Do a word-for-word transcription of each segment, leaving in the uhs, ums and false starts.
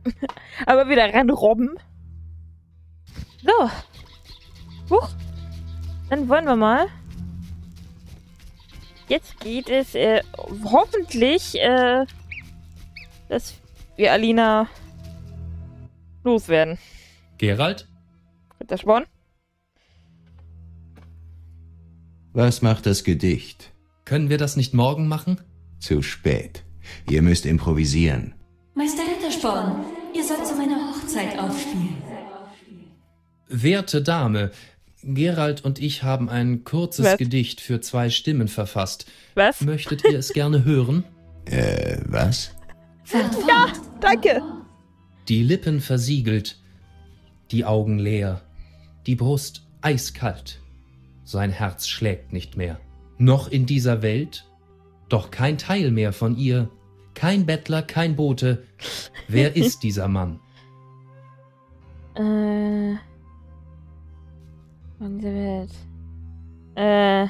Aber wieder ranrobben. So. Huch. Dann wollen wir mal. Jetzt geht es äh, hoffentlich, äh, dass wir Alina loswerden. Geralt? Dritter Sporn. Was macht das Gedicht? Können wir das nicht morgen machen? Zu spät. Ihr müsst improvisieren. Meister Rittersporn, ihr sollt zu meiner Hochzeit aufspielen. Werte Dame, Geralt und ich haben ein kurzes Was? Gedicht für zwei Stimmen verfasst. Was? Möchtet ihr es gerne hören? Äh, was? Fahrt fort. Ja, danke. Die Lippen versiegelt, die Augen leer, die Brust eiskalt. Sein Herz schlägt nicht mehr. Noch in dieser Welt, doch kein Teil mehr von ihr. Kein Bettler, kein Bote. Wer ist dieser Mann? Äh. Von dieser Welt. Äh.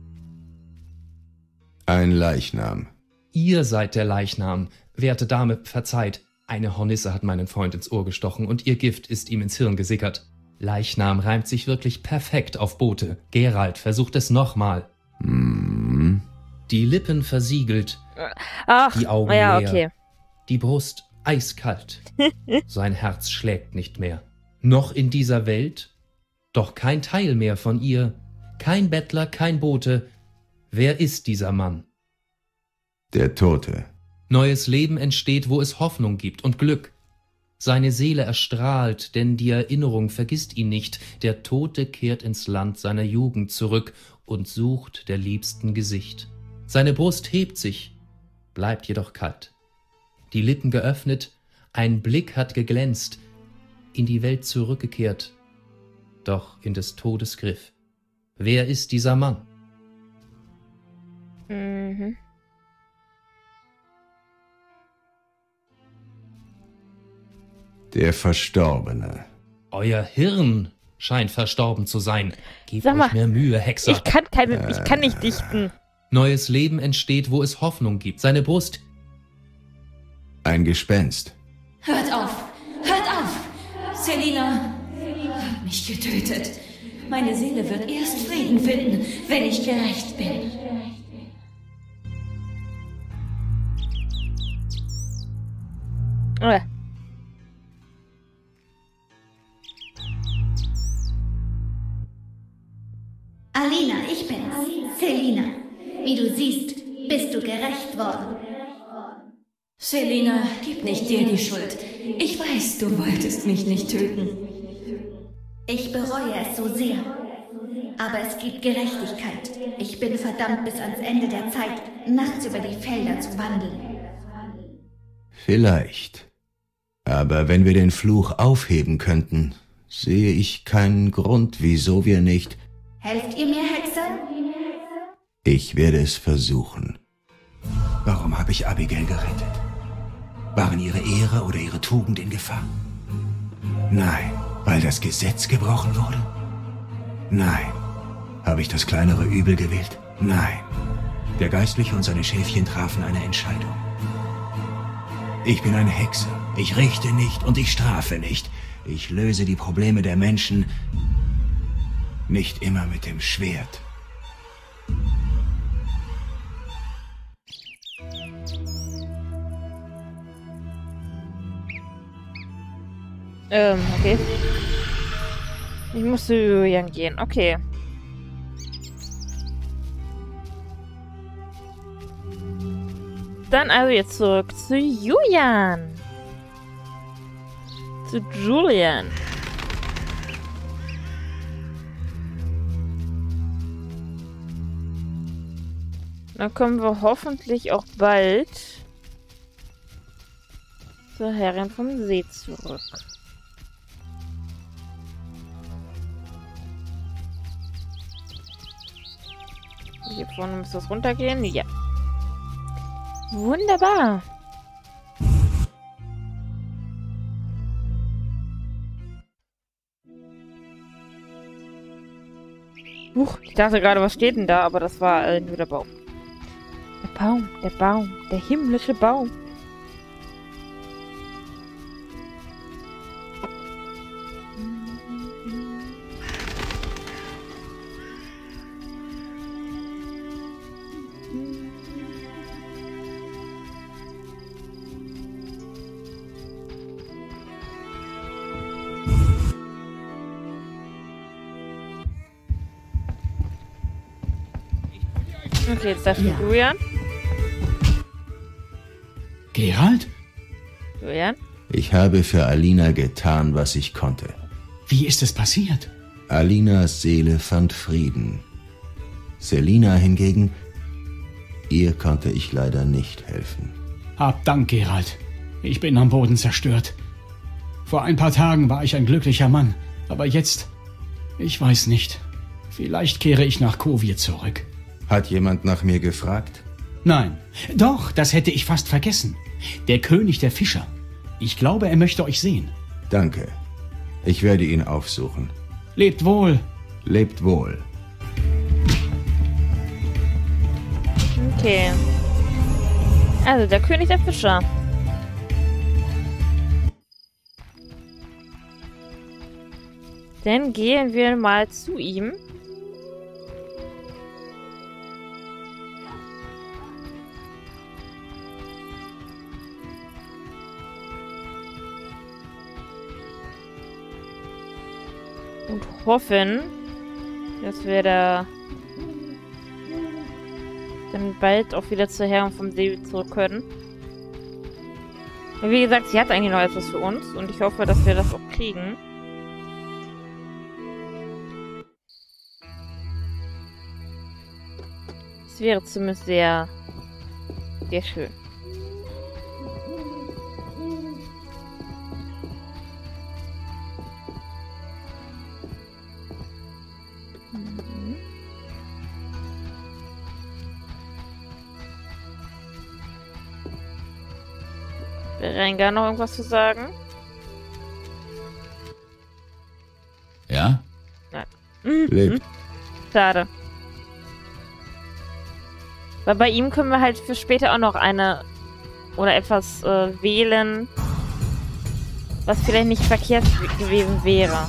Ein Leichnam. Ihr seid der Leichnam. Werte Dame, verzeiht. Eine Hornisse hat meinen Freund ins Ohr gestochen und ihr Gift ist ihm ins Hirn gesickert. Leichnam reimt sich wirklich perfekt auf Bote. Geralt, versucht es nochmal. Hm. Die Lippen versiegelt, Ach, die Augen ja, leer, okay. die Brust eiskalt. Sein Herz schlägt nicht mehr. Noch in dieser Welt, doch kein Teil mehr von ihr. Kein Bettler, kein Bote. Wer ist dieser Mann? Der Tote. Neues Leben entsteht, wo es Hoffnung gibt und Glück. Seine Seele erstrahlt, denn die Erinnerung vergisst ihn nicht. Der Tote kehrt ins Land seiner Jugend zurück und sucht der Liebsten Gesicht. Seine Brust hebt sich, bleibt jedoch kalt. Die Lippen geöffnet, ein Blick hat geglänzt, in die Welt zurückgekehrt, doch in des Todes Griff. Wer ist dieser Mann? Mhm. Der Verstorbene. Euer Hirn scheint verstorben zu sein. Gebt Sag mal, euch mehr Mühe, Hexer. Ich kann keine, ich kann nicht dichten. Neues Leben entsteht, wo es Hoffnung gibt. Seine Brust... Ein Gespenst. Hört auf! Hört auf! Selina hat mich getötet. Meine Seele wird erst Frieden finden, wenn ich gerecht bin. Äh. Alina, ich bin's. Selina. Wie du siehst, bist du gerecht worden. Selina, gib nicht dir die Schuld. Ich weiß, du wolltest mich nicht töten. Ich bereue es so sehr. Aber es gibt Gerechtigkeit. Ich bin verdammt bis ans Ende der Zeit, nachts über die Felder zu wandeln. Vielleicht. Aber wenn wir den Fluch aufheben könnten, sehe ich keinen Grund, wieso wir nicht... Helft ihr mir, Hexer? Ich werde es versuchen. Warum habe ich Abigail gerettet? Waren ihre Ehre oder ihre Tugend in Gefahr? Nein, weil das Gesetz gebrochen wurde? Nein. Habe ich das kleinere Übel gewählt? Nein. Der Geistliche und seine Schäfchen trafen eine Entscheidung. Ich bin ein Hexer. Ich richte nicht und ich strafe nicht. Ich löse die Probleme der Menschen nicht immer mit dem Schwert. Ähm, okay. Ich muss zu Julian gehen. Okay. Dann also jetzt zurück zu Julian. Zu Julian. Dann kommen wir hoffentlich auch bald zur Herrin vom See zurück. Hier vorne müsste es runtergehen. Ja. Wunderbar. Huch, ich dachte gerade, was steht denn da? Aber das war äh, nur der Baum. Der Baum, der Baum, der himmlische Baum. Okay, jetzt darf Ja. Julian. Geralt? Julian? Ich habe für Alina getan, was ich konnte. Wie ist es passiert? Alinas Seele fand Frieden. Selina hingegen, ihr konnte ich leider nicht helfen. Hab Dank, Geralt. Ich bin am Boden zerstört. Vor ein paar Tagen war ich ein glücklicher Mann, aber jetzt, ich weiß nicht. Vielleicht kehre ich nach Kovir zurück. Hat jemand nach mir gefragt? Nein, doch, das hätte ich fast vergessen. Der König der Fischer. Ich glaube, er möchte euch sehen. Danke. Ich werde ihn aufsuchen. Lebt wohl. Lebt wohl. Okay. Also, der König der Fischer. Dann gehen wir mal zu ihm. Und hoffen, dass wir da dann bald auch wieder zur Herren vom See zurück können. Wie gesagt, sie hat eigentlich noch etwas für uns und ich hoffe, dass wir das auch kriegen. Es wäre zumindest sehr, sehr schön. Mhm. Berengar noch irgendwas zu sagen? Ja? Mhm. Lebt. Schade. Weil bei ihm können wir halt für später auch noch eine oder etwas äh, wählen, was vielleicht nicht verkehrt gewesen wäre.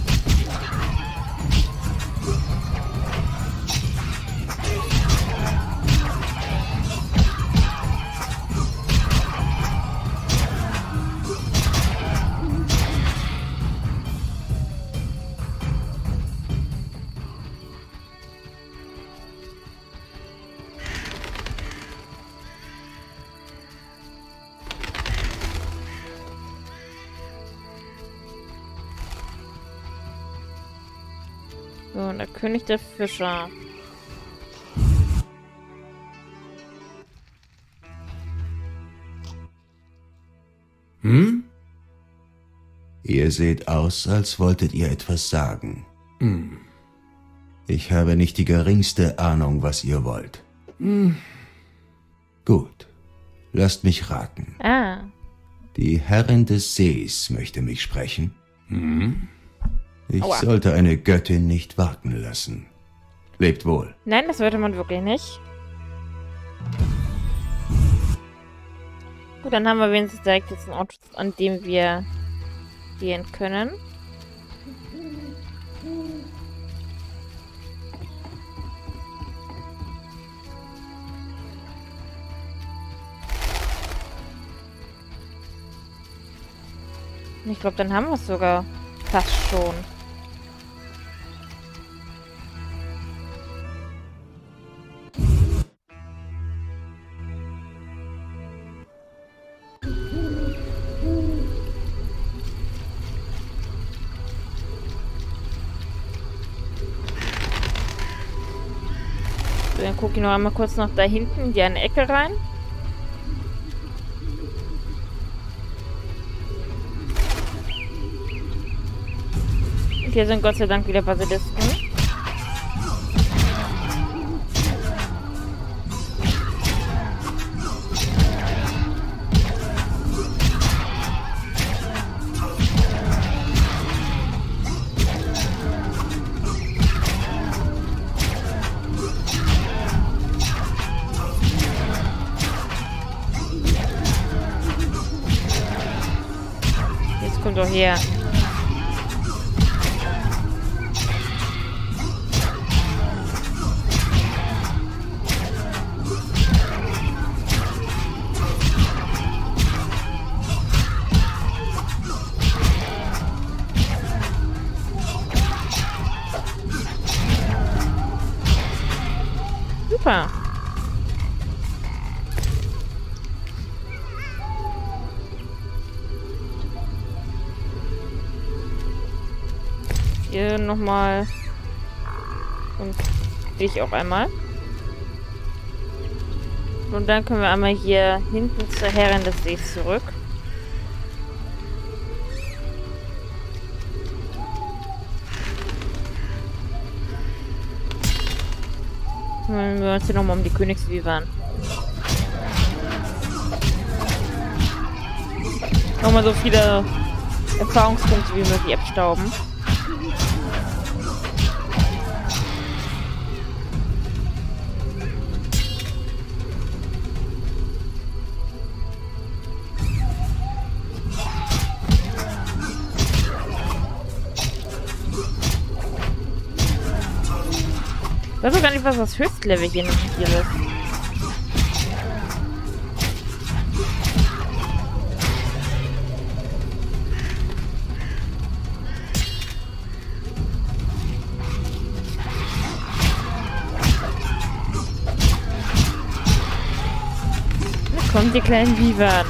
So, und der König der Fischer. Hm? Ihr seht aus, als wolltet ihr etwas sagen. Hm. Ich habe nicht die geringste Ahnung, was ihr wollt. Hm. Gut, lasst mich raten. Ah. Die Herrin des Sees möchte mich sprechen. Hm. Ich Aua. sollte eine Göttin nicht warten lassen. Lebt wohl. Nein, das sollte man wirklich nicht. Gut, dann haben wir wenigstens direkt jetzt einen Ort, an dem wir gehen können. Ich glaube, dann haben wir es sogar fast schon. So, dann gucke ich noch einmal kurz noch da hinten in die eine Ecke rein. Und hier sind Gott sei Dank wieder Basilisken. Jetzt kommt doch her. Super. Hier nochmal. Und dich auch einmal. Und dann können wir einmal hier hinten zur Herrin des Sees zurück. Kümmern wir uns hier nochmal um die Königsvivern. Nochmal so viele Erfahrungspunkte wie möglich abstauben. Ich weiß auch gar nicht, was das Höchstlevel hier hier ist. Da kommen die kleinen Vivern.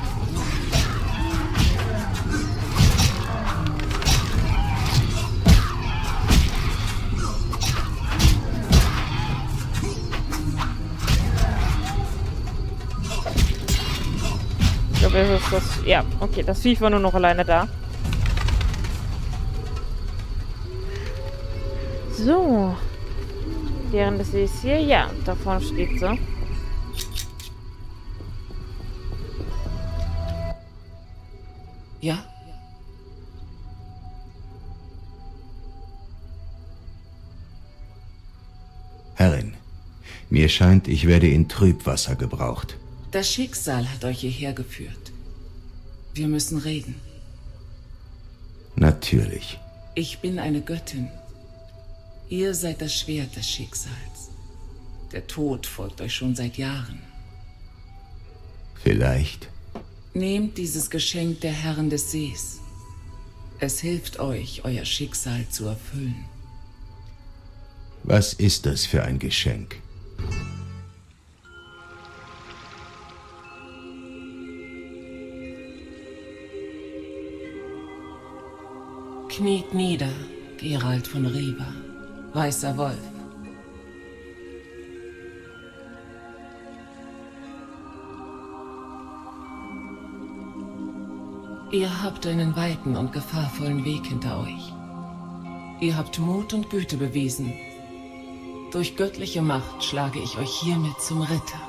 Das ist das, ja, okay, das Viech war nur noch alleine da. So. Deren das ist hier, ja, da vorne steht sie. Ja? Herrin, mir scheint, ich werde in Trübwasser gebraucht. Das Schicksal hat euch hierher geführt. Wir müssen reden. Natürlich. Ich bin eine Göttin. Ihr seid das Schwert des Schicksals. Der Tod folgt euch schon seit Jahren. Vielleicht. Nehmt dieses Geschenk der Herren des Sees. Es hilft euch, euer Schicksal zu erfüllen. Was ist das für ein Geschenk? Kniet nieder, Geralt von Riva, weißer Wolf. Ihr habt einen weiten und gefahrvollen Weg hinter euch. Ihr habt Mut und Güte bewiesen. Durch göttliche Macht schlage ich euch hiermit zum Ritter.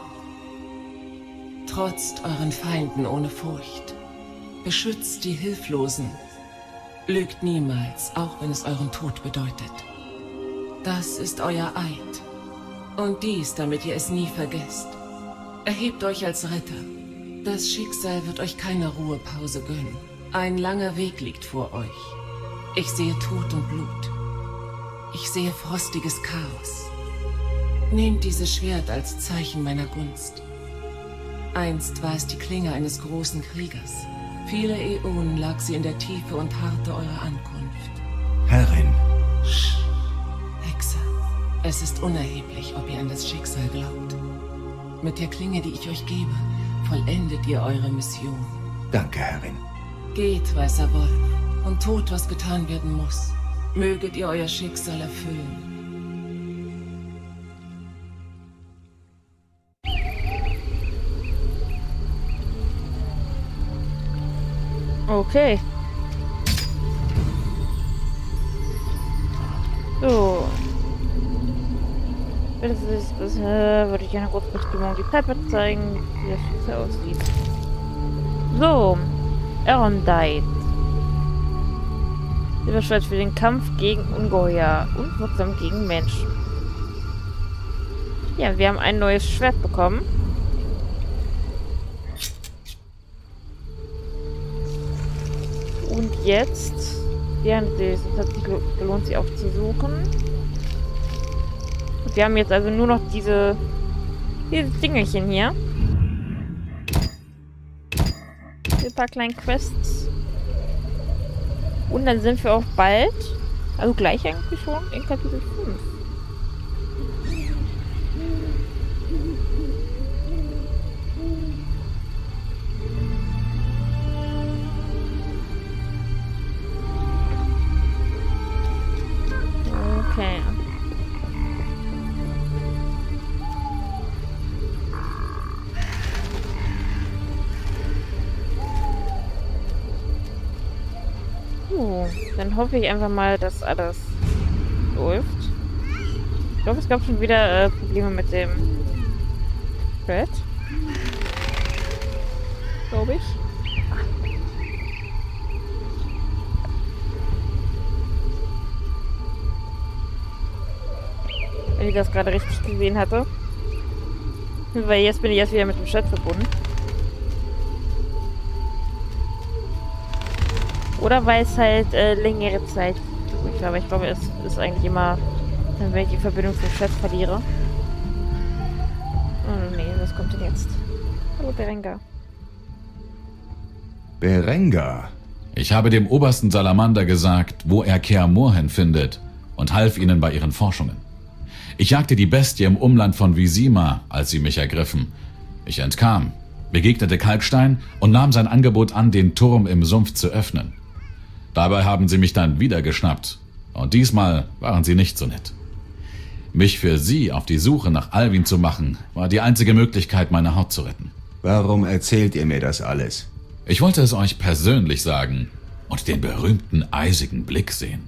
Trotzt euren Feinden ohne Furcht. Beschützt die Hilflosen. Lügt niemals, auch wenn es euren Tod bedeutet. Das ist euer Eid. Und dies, damit ihr es nie vergesst. Erhebt euch als Ritter. Das Schicksal wird euch keine Ruhepause gönnen. Ein langer Weg liegt vor euch. Ich sehe Tod und Blut. Ich sehe frostiges Chaos. Nehmt dieses Schwert als Zeichen meiner Gunst. Einst war es die Klinge eines großen Kriegers. Viele Äonen lag sie in der Tiefe und harrte eurer Ankunft. Herrin. Sch, Hexe. Es ist unerheblich, ob ihr an das Schicksal glaubt. Mit der Klinge, die ich euch gebe, vollendet ihr eure Mission. Danke, Herrin. Geht, weißer Wolf, und tut, was getan werden muss. Möget ihr euer Schicksal erfüllen. Okay. So. Das ist, das äh, würde ich eine kurze Bestimmung die Treppe zeigen, wie das Schicksal aussieht. So. Erondite. Silberschwert für den Kampf gegen Ungeheuer und wirksam gegen Menschen. Ja, wir haben ein neues Schwert bekommen. Und jetzt, während es hat sich gelohnt, sie aufzusuchen. Und wir haben jetzt also nur noch diese, diese Dingelchen hier. Ein paar kleine Quests. Und dann sind wir auch bald, also gleich eigentlich schon, in Kapitel fünf. So, dann hoffe ich einfach mal, dass alles läuft. Ich glaube, es gab schon wieder äh, Probleme mit dem Thread. Glaube ich. Wenn ich das gerade richtig gesehen hatte. Weil jetzt bin ich erst wieder mit dem Chat verbunden. Oder weil es halt äh, längere Zeit durch war. Aber ich glaube, es ist eigentlich immer, wenn ich die Verbindung zum Chat verliere. Oh nee, was kommt denn jetzt? Hallo Berengar. Berengar? Ich habe dem obersten Salamander gesagt, wo er Kaer Morhen findet und half ihnen bei ihren Forschungen. Ich jagte die Bestie im Umland von Vizima, als sie mich ergriffen. Ich entkam, begegnete Kalkstein und nahm sein Angebot an, den Turm im Sumpf zu öffnen. Dabei haben sie mich dann wieder geschnappt. Und diesmal waren sie nicht so nett. Mich für sie auf die Suche nach Alvin zu machen, war die einzige Möglichkeit, meine Haut zu retten. Warum erzählt ihr mir das alles? Ich wollte es euch persönlich sagen und den berühmten eisigen Blick sehen.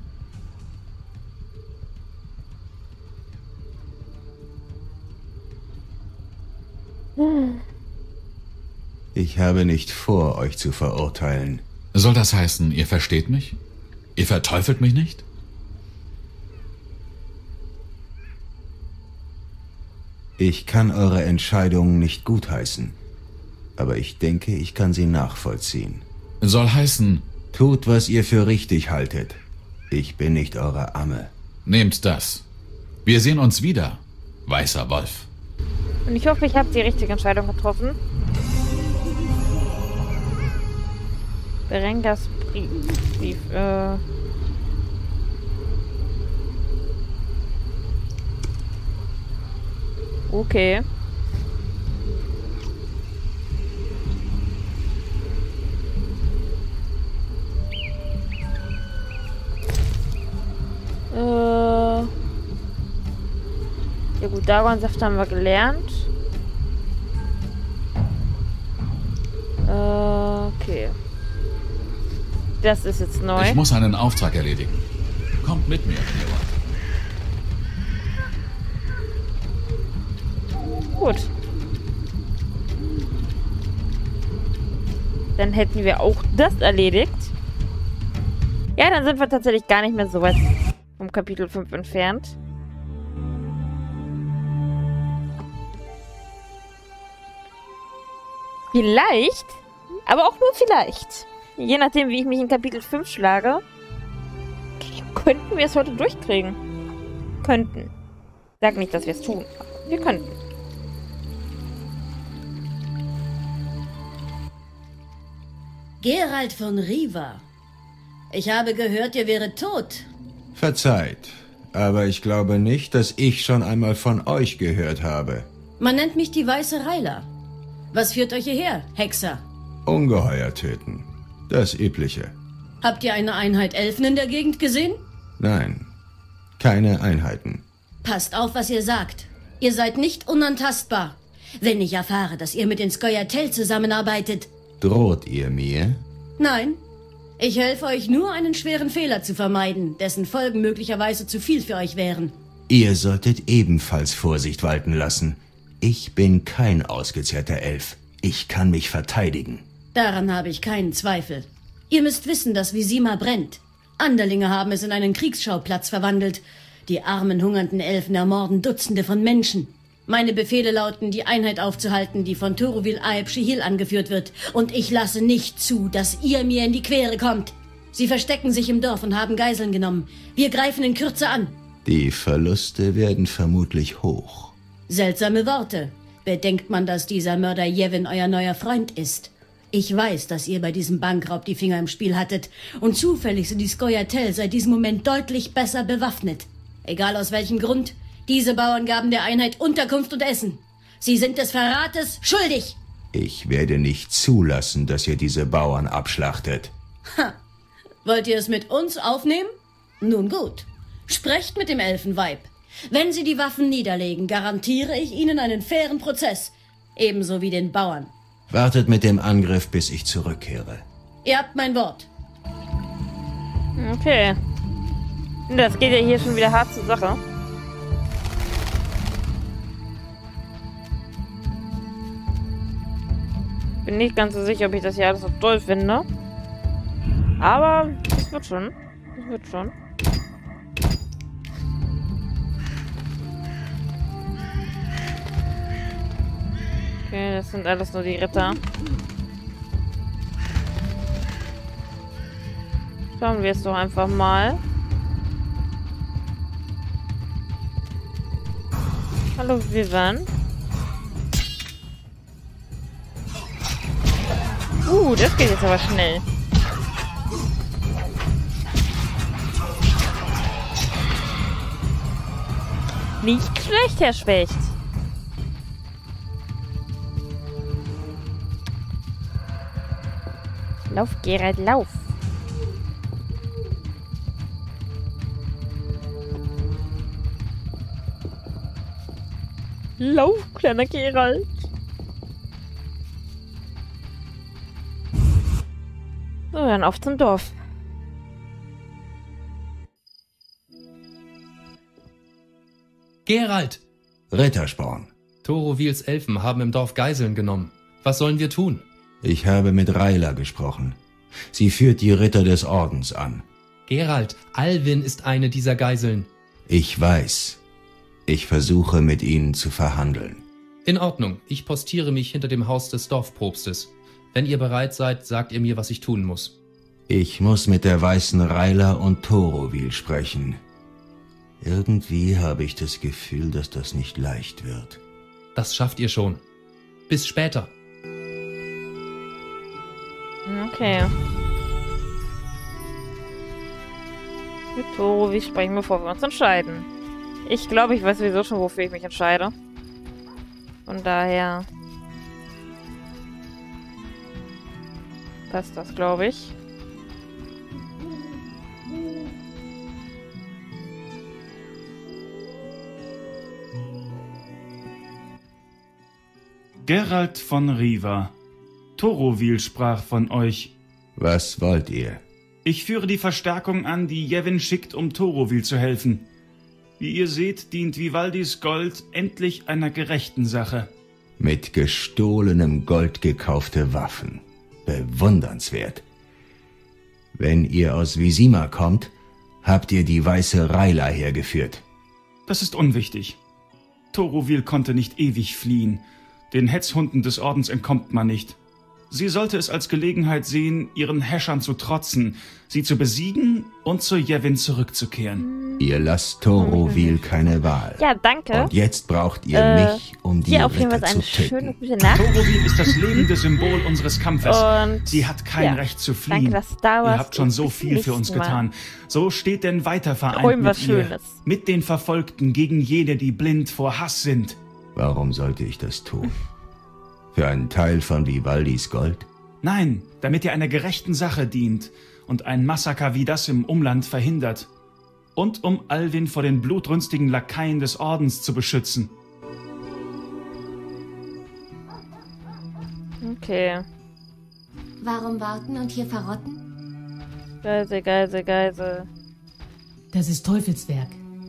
Ich habe nicht vor, euch zu verurteilen. Soll das heißen, ihr versteht mich? Ihr verteufelt mich nicht? Ich kann eure Entscheidung nicht gutheißen, aber ich denke, ich kann sie nachvollziehen. Soll heißen... Tut, was ihr für richtig haltet. Ich bin nicht eure Amme. Nehmt das. Wir sehen uns wieder, weißer Wolf. Und ich hoffe, ich habe die richtige Entscheidung getroffen. Berengars Brief. Brief äh okay. Äh ja gut, Dagonsaft haben wir gelernt. Äh, okay. Das ist jetzt neu. Ich muss einen Auftrag erledigen. Kommt mit mir, Geralt. Gut. Dann hätten wir auch das erledigt. Ja, dann sind wir tatsächlich gar nicht mehr so weit vom Kapitel fünf entfernt. Vielleicht, aber auch nur vielleicht, je nachdem, wie ich mich in Kapitel fünf schlage, könnten wir es heute durchkriegen. Könnten. Sag nicht, dass wir es tun. Wir könnten. Geralt von Riva. Ich habe gehört, ihr wäret tot. Verzeiht, aber ich glaube nicht, dass ich schon einmal von euch gehört habe. Man nennt mich die Weiße Reiler. Was führt euch hierher, Hexer? Ungeheuer töten. Das Übliche. Habt ihr eine Einheit Elfen in der Gegend gesehen? Nein, keine Einheiten. Passt auf, was ihr sagt. Ihr seid nicht unantastbar. Wenn ich erfahre, dass ihr mit den Scoia'tael zusammenarbeitet... Droht ihr mir? Nein. Ich helfe euch nur, einen schweren Fehler zu vermeiden, dessen Folgen möglicherweise zu viel für euch wären. Ihr solltet ebenfalls Vorsicht walten lassen. Ich bin kein ausgezehrter Elf. Ich kann mich verteidigen. Daran habe ich keinen Zweifel. Ihr müsst wissen, dass Vizima brennt. Anderlinge haben es in einen Kriegsschauplatz verwandelt. Die armen, hungernden Elfen ermorden Dutzende von Menschen. Meine Befehle lauten, die Einheit aufzuhalten, die von Turovil Aeb Shihil angeführt wird. Und ich lasse nicht zu, dass ihr mir in die Quere kommt. Sie verstecken sich im Dorf und haben Geiseln genommen. Wir greifen in Kürze an. Die Verluste werden vermutlich hoch. Seltsame Worte. Bedenkt man, dass dieser Mörder Yevon euer neuer Freund ist. Ich weiß, dass ihr bei diesem Bankraub die Finger im Spiel hattet. Und zufällig sind die Scoia'tael seit diesem Moment deutlich besser bewaffnet. Egal aus welchem Grund, diese Bauern gaben der Einheit Unterkunft und Essen. Sie sind des Verrates schuldig. Ich werde nicht zulassen, dass ihr diese Bauern abschlachtet. Ha! Wollt ihr es mit uns aufnehmen? Nun gut. Sprecht mit dem Elfenweib. Wenn sie die Waffen niederlegen, garantiere ich ihnen einen fairen Prozess. Ebenso wie den Bauern. Wartet mit dem Angriff, bis ich zurückkehre. Ihr habt mein Wort. Okay. Das geht ja hier schon wieder hart zur Sache. Bin nicht ganz so sicher, ob ich das hier alles so toll finde. Aber es wird schon. Es wird schon. Okay, das sind alles nur die Ritter. Schauen wir es doch einfach mal. Hallo Vivian. Uh, das geht jetzt aber schnell. Nicht schlecht, Herr Specht. Lauf, Geralt, lauf. Lauf, kleiner Geralt. So, dann auf zum Dorf. Geralt! Rittersporn. Thorovils Elfen haben im Dorf Geiseln genommen. Was sollen wir tun? Ich habe mit Rayla gesprochen. Sie führt die Ritter des Ordens an. Geralt, Alwin ist eine dieser Geiseln. Ich weiß. Ich versuche mit ihnen zu verhandeln. In Ordnung, ich postiere mich hinter dem Haus des Dorfprobstes. Wenn ihr bereit seid, sagt ihr mir, was ich tun muss. Ich muss mit der weißen Rayla und Thorovil sprechen. Irgendwie habe ich das Gefühl, dass das nicht leicht wird. Das schafft ihr schon. Bis später. Okay. Mit Thorovil sprechen, bevor wir uns entscheiden. Ich glaube, ich weiß sowieso schon, wofür ich mich entscheide. Von daher passt das, glaube ich. Geralt von Riva. Thorovil sprach von euch. Was wollt ihr? Ich führe die Verstärkung an, die Yevon schickt, um Thorovil zu helfen. Wie ihr seht, dient Vivaldis Gold endlich einer gerechten Sache. Mit gestohlenem Gold gekaufte Waffen. Bewundernswert. Wenn ihr aus Vizima kommt, habt ihr die weiße Rayla hergeführt. Das ist unwichtig. Thorovil konnte nicht ewig fliehen. Den Hetzhunden des Ordens entkommt man nicht. Sie sollte es als Gelegenheit sehen, ihren Häschern zu trotzen, sie zu besiegen und zu Yevon zurückzukehren. Ihr lasst Thorovil keine Wahl. Ja, danke. Und jetzt braucht ihr äh, mich, um die hier auf jeden Ritter Fall zu eine schöne töten. gute Nacht. Thorovil ist das lebende Symbol unseres Kampfes. Und sie hat kein ja, Recht zu fliehen. Danke, dass du da warst. Ihr habt schon so Bis viel für uns nächsten Mal. getan. So steht denn weiter vereint Träum was mit ihr, Schönes. mit den Verfolgten gegen jene, die blind vor Hass sind. Warum sollte ich das tun? Für einen Teil von Vivaldis Gold? Nein, damit ihr einer gerechten Sache dient und ein Massaker wie das im Umland verhindert. Und um Alwin vor den blutrünstigen Lakaien des Ordens zu beschützen. Okay. Warum warten und hier verrotten? Geisel, Geisel, Geisel. Das ist Teufelswerk.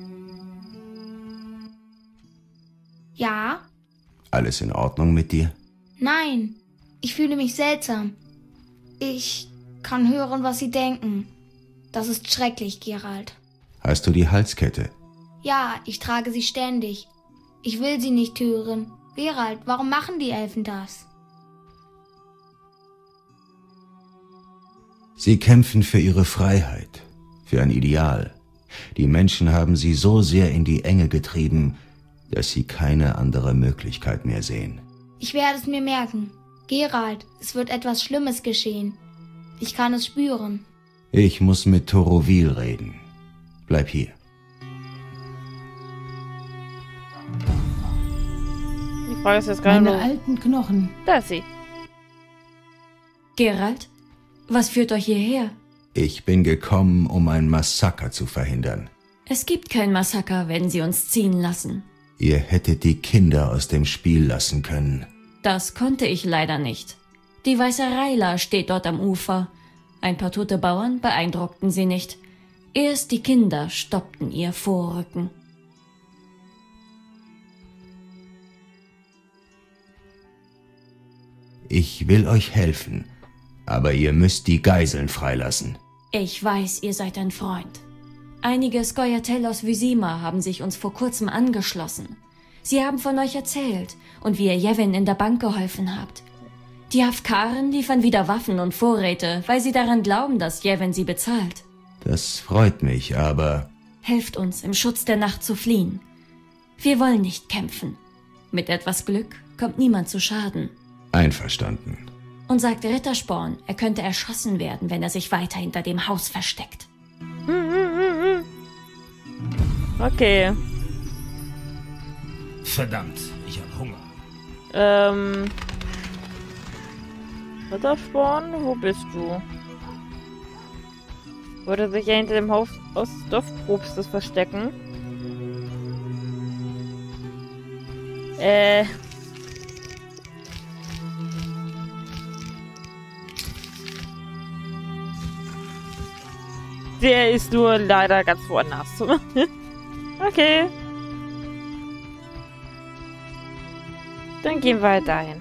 Ja? Alles in Ordnung mit dir? Nein. Ich fühle mich seltsam. Ich kann hören, was sie denken. Das ist schrecklich, Geralt. Hast du die Halskette? Ja, ich trage sie ständig. Ich will sie nicht hören. Geralt, warum machen die Elfen das? Sie kämpfen für ihre Freiheit, für ein Ideal. Die Menschen haben sie so sehr in die Enge getrieben, dass sie keine andere Möglichkeit mehr sehen. Ich werde es mir merken. Geralt, es wird etwas Schlimmes geschehen. Ich kann es spüren. Ich muss mit Thorovil reden. Bleib hier. Die Frage ist jetzt gerade Meine nur... alten Knochen. Da ist sie. Geralt, was führt euch hierher? Ich bin gekommen, um ein Massaker zu verhindern. Es gibt kein Massaker, wenn sie uns ziehen lassen. Ihr hättet die Kinder aus dem Spiel lassen können. Das konnte ich leider nicht. Die weiße Rayla steht dort am Ufer. Ein paar tote Bauern beeindruckten sie nicht. Erst die Kinder stoppten ihr Vorrücken. Ich will euch helfen, aber ihr müsst die Geiseln freilassen. Ich weiß, ihr seid ein Freund. Einige Scoia'tael aus Vizima haben sich uns vor kurzem angeschlossen. Sie haben von euch erzählt und wie ihr Yevon in der Bank geholfen habt. Die Hafkaren liefern wieder Waffen und Vorräte, weil sie daran glauben, dass Yevon sie bezahlt. Das freut mich, aber... Helft uns, im Schutz der Nacht zu fliehen. Wir wollen nicht kämpfen. Mit etwas Glück kommt niemand zu Schaden. Einverstanden. Und sagt Rittersporn, er könnte erschossen werden, wenn er sich weiter hinter dem Haus versteckt. Okay. Verdammt, ich habe Hunger. Ähm... Rittersporn, wo bist du? Würde sich ja hinter dem Haus aus Dorfprobstes verstecken. Äh... Der ist nur leider ganz woanders. Okay. Dann gehen wir halt dahin.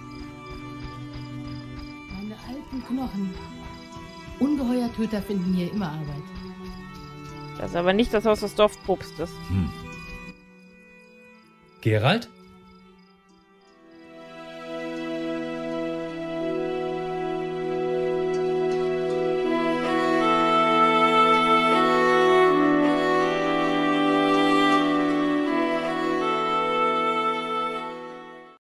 Meine alten Knochen. Ungeheuertöter finden hier immer Arbeit. Das ist aber nicht das Haus des Dorfprobstes. Hm. Geralt?